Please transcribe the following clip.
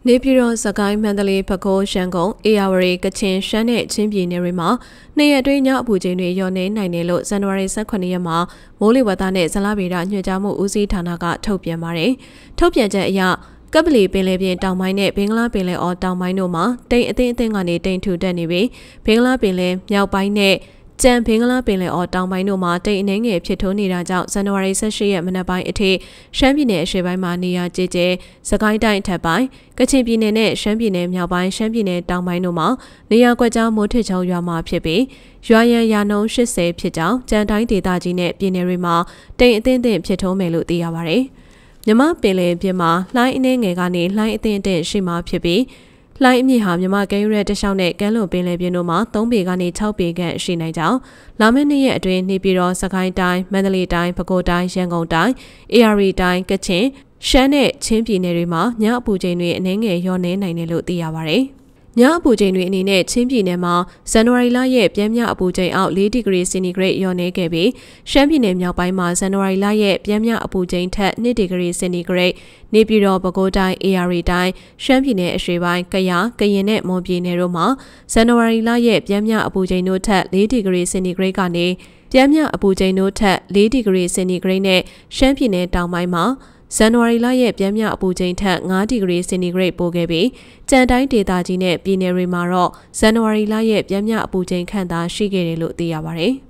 နေပြည်တော်စကိုင်းမန္တလေးပဲခူးရန်ကုန်အေရဝတီကချင်ရှမ်းနဲ့ချင်းပြည်နယ်တွေမှာနှစ်ရက်အတွင်းညအပူချိန်တွေလျော့နေနိုင်တယ်လို့ဇန်နဝါရီ18ရက်မှာမိုးလေဝသနဲ့ဇလဗေဒညွှန်ကြားမှုဦးစီးဌာနကထုတ်ပြန်ပါတယ်။ထုတ်ပြန်ချက်အရကပလီပင်လယ်ပြင်တောင်ပိုင်းနဲ့ဘင်္ဂလားပင်လယ်အော်တောင်ပိုင်းတို့မှာတိမ်အထင်းကနေတိမ်ထူတက်နေပြီးဘင်္ဂလားပင်လယ်မြောက်ပိုင်းနဲ့ကျန်ဘင်္ဂလားပင်လယ်အော်တောင်ပိုင်းတို့မှာတိမ်အနှဲငယ်ဖြစ်ထွန်းနေတာကြောင့်ဇန်နဝါရီ18ရက်မနက်ပိုင်းအထိရှမ်းပြည်နယ်အရှေ့ပိုင်းမှာနေရာကျကျစကိုင်းတိုင်းအထက်ပိုင်းကချင်ပြည်နယ်နဲ့ရှမ်းပြည်နယ်မြောက်ပိုင်းရှမ်းပြည်နယ်တောင်ပိုင်းတို့မှာနေရာကွက်ကြားမိုးထစ်ချုံရွာမှာဖြစ်ပြီးရွာရန်ရာနှုန်း80ဖြစ်ကြောင်းကြံတိုင်းဒေသကြီးနဲ့ပြည်နယ်တွေမှာတိမ်အထင်းဖြစ်ထွန်းမယ်လို့သိရပါတယ်။မြမပင်လယ်ပြင်မှာလှိုင်းအနှဲငယ်ကနေလှိုင်းအထင်းရှိမှဖြစ်ပြီးလှိုင်းအမြင့်ဟာမြန်မာကမ်းရိုးတန်းတစ်လျှောက်နဲ့ကမ်းလွန်ပင်လယ်ပြင်တို့မှာ3ပေကနေ6ပေခန့်ရှိနိုင်ကြောင်းလာမယ့်နှစ်ရက်အတွင်းနေပြည်တော်စကိုင်းတိုင်းမန္တလေးတိုင်းပဲခူးတိုင်းရန်ကုန်တိုင်းအေရီတိုင်းကချင်ရှမ်းနဲ့ချင်းပြည်နယ်တွေမှာညအပူချိန်တွေအနည်းငယ်လျော့နေနိုင်တယ်လို့သိရပါတယ်။ညအပူချိန်တွေအနေနဲ့ချင်းပြည်နယ်မှာဇန်နဝါရီလရဲ့ပြင်းပြအပူချိန်အောက်4ဒီဂရီစင်တီဂရိတ်လျော့နေခဲ့ပြီးရှမ်းပြည်နယ်မြောက်ပိုင်းမှာဇန်နဝါရီလရဲ့ပြင်းပြအပူချိန်ထက်2ဒီဂရီစင်တီဂရိတ်နေပြည်တော်ပဲခူးတိုင်းအေရီတိုင်းရှမ်းပြည်နယ်အရှေ့ပိုင်းကယားကရင်နဲ့မွန်ပြည်နယ်တို့မှာဇန်နဝါရီလရဲ့ပြင်းပြအပူချိန်တို့ထက်4ဒီဂရီစင်တီဂရိတ်ကနေပြင်းပြအပူချိန်တို့ထက်4ဒီဂရီစင်တီဂရိတ်နဲ့ရှမ်းပြည်နယ်တောင်ပိုင်းမှာဇန်နဝါရီလရဲ့ပြင်းပြအပူချိန်ထက်5ဒီဂရီစင်တီဂရိတ်ပိုခဲ့ပြီးကြံတိုင်းဒေသကြီးနဲ့ပြည်နယ်တွေမှာတော့ဇန်နဝါရီလရဲ့ပြင်းပြအပူချိန်ခန့်သာရှိခဲ့တယ်လို့သိရပါတယ်။